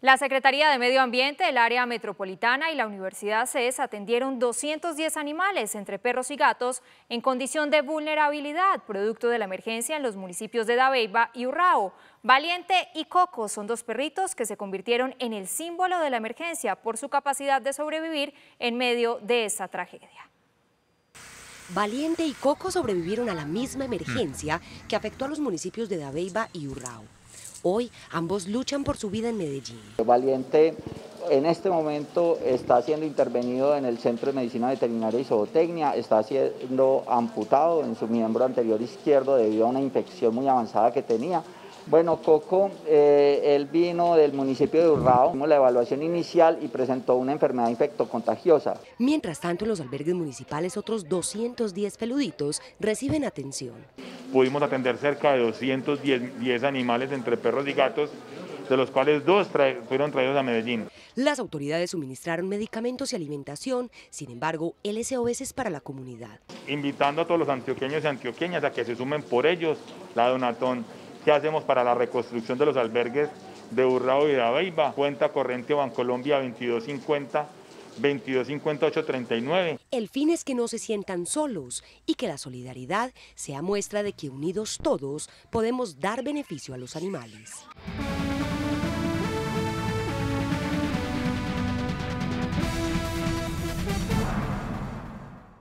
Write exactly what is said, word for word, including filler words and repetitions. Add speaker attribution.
Speaker 1: La Secretaría de Medio Ambiente, el área metropolitana y la Universidad C E S atendieron doscientos diez animales, entre perros y gatos, en condición de vulnerabilidad, producto de la emergencia en los municipios de Dabeiba y Urrao. Valiente y Coco son dos perritos que se convirtieron en el símbolo de la emergencia por su capacidad de sobrevivir en medio de esa tragedia.
Speaker 2: Valiente y Coco sobrevivieron a la misma emergencia que afectó a los municipios de Dabeiba y Urrao. Hoy ambos luchan por su vida en Medellín.
Speaker 3: Valiente en este momento está siendo intervenido en el Centro de Medicina Veterinaria y Zootecnia, está siendo amputado en su miembro anterior izquierdo debido a una infección muy avanzada que tenía. Bueno, Coco, eh, él vino del municipio de Urrao, hicimos la evaluación inicial y presentó una enfermedad infectocontagiosa.
Speaker 2: Mientras tanto, en los albergues municipales, otros doscientos diez peluditos reciben atención.
Speaker 4: Pudimos atender cerca de doscientos diez animales entre perros y gatos, de los cuales dos tra- fueron traídos a Medellín.
Speaker 2: Las autoridades suministraron medicamentos y alimentación, sin embargo, el S O S es para la comunidad.
Speaker 4: Invitando a todos los antioqueños y antioqueñas a que se sumen por ellos la donatón que hacemos para la reconstrucción de los albergues de Urrao y de Dabeiba. Cuenta corriente Bancolombia veintidós cincuenta, veintidós cincuenta, ocho treinta y nueve.
Speaker 2: El fin es que no se sientan solos y que la solidaridad sea muestra de que unidos todos podemos dar beneficio a los animales.